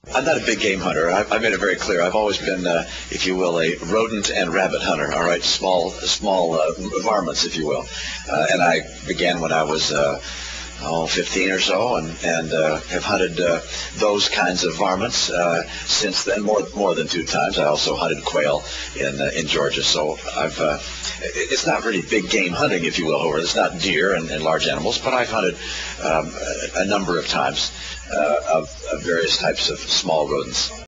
I'm not a big game hunter. I made it very clear. I've always been, if you will, a rodent and rabbit hunter. All right, small varmints, if you will. And I began when I was 15 or so, and have hunted those kinds of varmints since then, more than 2 times. I also hunted quail in Georgia. So it's not really big game hunting, if you will, or it's not deer and large animals, but I've hunted a number of times of various types of small rodents.